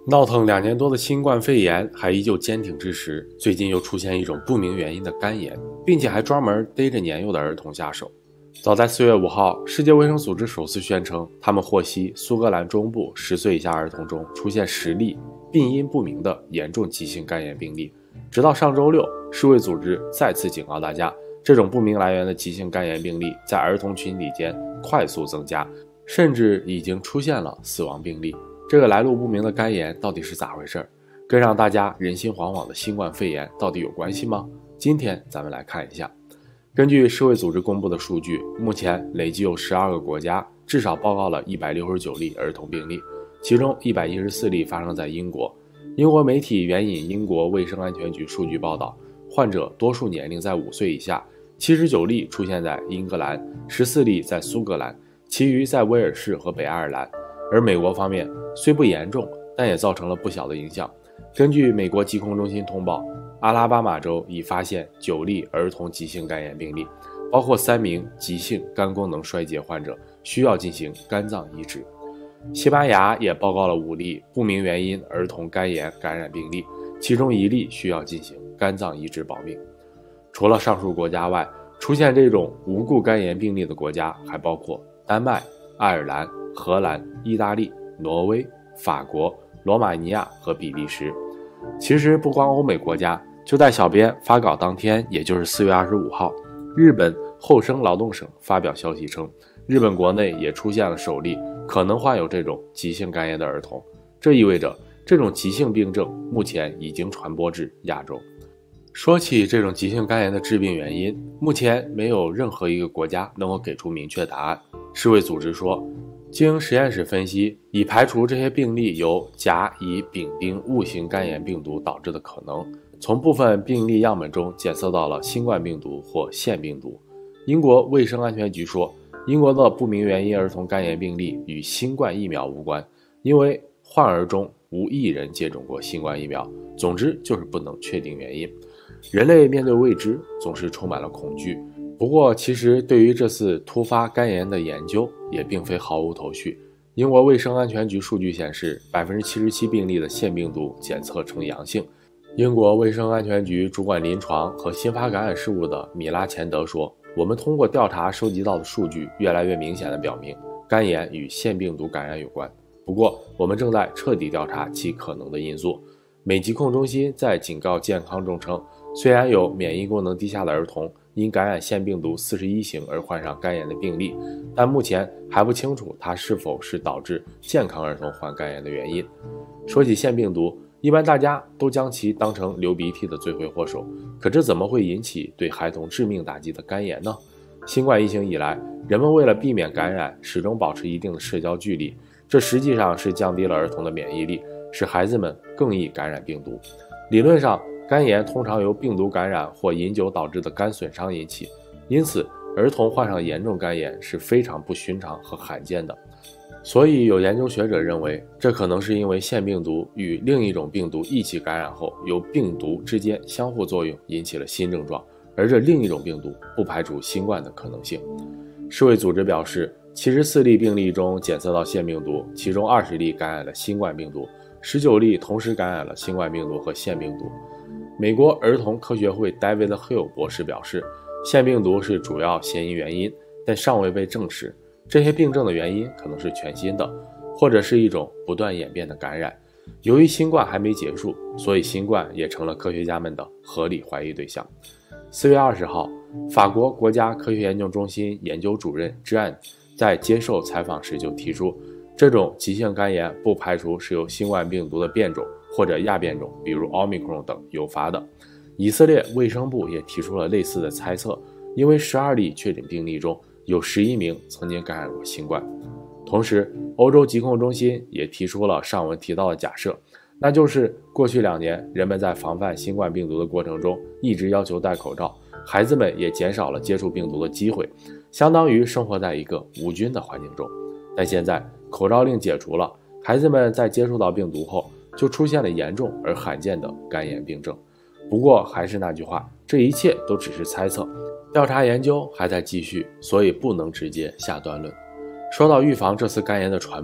闹腾2年多的新冠肺炎还依旧坚挺之时，最近又出现一种不明原因的肝炎，并且还专门逮着年幼的儿童下手。早在4月5号，世界卫生组织首次宣称，他们获悉苏格兰中部10岁以下儿童中出现10例病因不明的严重急性肝炎病例。直到上周六，世卫组织再次警告大家，这种不明来源的急性肝炎病例在儿童群体间快速增加，甚至已经出现了死亡病例。这个来路不明的肝炎到底是咋回事？跟让大家人心惶惶的新冠肺炎到底有关系吗？今天咱们来看一下。根据世卫组织公布的数据，目前累计有12个国家至少报告了169例儿童病例，其中114例发生在英国。英国媒体援引英国卫生安全局数据报道，患者多数年龄在5岁以下，79例出现在英格兰，14例在苏格兰，其余在威尔士和北爱尔兰。而美国方面虽不严重，但也造成了不小的影响。根据美国疾控中心通报，阿拉巴马州已发现9例儿童急性肝炎病例，包括3名急性肝功能衰竭患者，需要进行肝脏移植。西班牙也报告了5例不明原因儿童肝炎感染病例，其中1例需要进行肝脏移植保命。除了上述国家外，出现这种无故肝炎病例的国家还包括丹麦、爱尔兰、荷兰、意大利、挪威、法国、罗马尼亚和比利时。其实不光欧美国家，就在小编发稿当天，也就是4月25号，日本厚生劳动省发表消息称，日本国内也出现了首例可能患有这种急性肝炎的儿童。这意味着这种急性病症目前已经传播至亚洲。说起这种急性肝炎的致病原因，目前没有任何一个国家能够给出明确答案。世卫组织说，经实验室分析，已排除这些病例由甲乙丙丁戊型肝炎病毒导致的可能。从部分病例样本中检测到了新冠病毒或腺病毒。英国卫生安全局说，英国的不明原因儿童肝炎病例与新冠疫苗无关，因为患儿中无一人接种过新冠疫苗。总之就是不能确定原因。人类面对未知总是充满了恐惧，不过其实对于这次突发肝炎的研究也并非毫无头绪。英国卫生安全局数据显示，77%病例的腺病毒检测呈阳性。英国卫生安全局主管临床和新发感染事务的米拉钱德说，我们通过调查收集到的数据越来越明显地表明肝炎与腺病毒感染有关，不过我们正在彻底调查其可能的因素。美疾控中心在警告健康中称，虽然有免疫功能低下的儿童因感染腺病毒41型而患上肝炎的病例，但目前还不清楚它是否是导致健康儿童患肝炎的原因。说起腺病毒，一般大家都将其当成流鼻涕的罪魁祸首，可这怎么会引起对孩童致命打击的肝炎呢？新冠疫情以来，人们为了避免感染，始终保持一定的社交距离，这实际上是降低了儿童的免疫力，使孩子们更易感染病毒。理论上，肝炎通常由病毒感染或饮酒导致的肝损伤引起，因此儿童患上严重肝炎是非常不寻常和罕见的。所以有研究学者认为，这可能是因为腺病毒与另一种病毒一起感染后，由病毒之间相互作用引起了新症状，而这另一种病毒不排除新冠的可能性。世卫组织表示，74例病例中检测到腺病毒，其中20例感染了新冠病毒，19例同时感染了新冠病毒和腺病毒。美国儿童科学会 David Hill 博士表示，腺病毒是主要嫌疑原因，但尚未被证实。这些病症的原因可能是全新的，或者是一种不断演变的感染。由于新冠还没结束，所以新冠也成了科学家们的合理怀疑对象。4月20号，法国国家科学研究中心研究主任之安在接受采访时就提出，这种急性肝炎不排除是由新冠病毒的变种或者亚变种，比如 Omicron 等诱发的。以色列卫生部也提出了类似的猜测，因为12例确诊病例中有11名曾经感染过新冠。同时，欧洲疾控中心也提出了上文提到的假设，那就是过去2年人们在防范新冠病毒的过程中一直要求戴口罩，孩子们也减少了接触病毒的机会，相当于生活在一个无菌的环境中。但现在口罩令解除了，孩子们在接触到病毒后就出现了严重而罕见的肝炎病症。不过还是那句话，这一切都只是猜测，调查研究还在继续，所以不能直接下断论。说到预防这次肝炎的传播，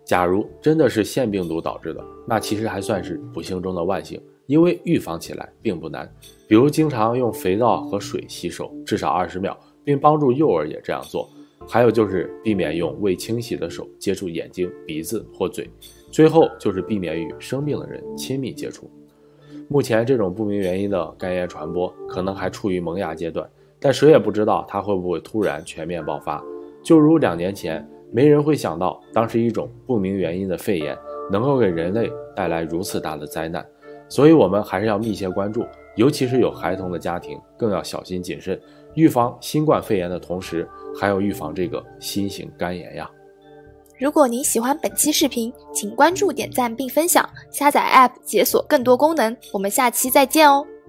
假如真的是腺病毒导致的，那其实还算是不幸中的万幸，因为预防起来并不难。比如经常用肥皂和水洗手，至少20秒，并帮助幼儿也这样做。还有就是避免用未清洗的手接触眼睛、鼻子或嘴。最后就是避免与生病的人亲密接触。目前这种不明原因的肝炎传播可能还处于萌芽阶段，但谁也不知道它会不会突然全面爆发。就如2年前，没人会想到当时一种不明原因的肺炎能够给人类带来如此大的灾难。所以我们还是要密切关注，尤其是有孩童的家庭更要小心谨慎，预防新冠肺炎的同时，还要预防这个新型肝炎呀。 如果您喜欢本期视频，请关注、点赞并分享，下载 App 解锁更多功能。我们下期再见哦。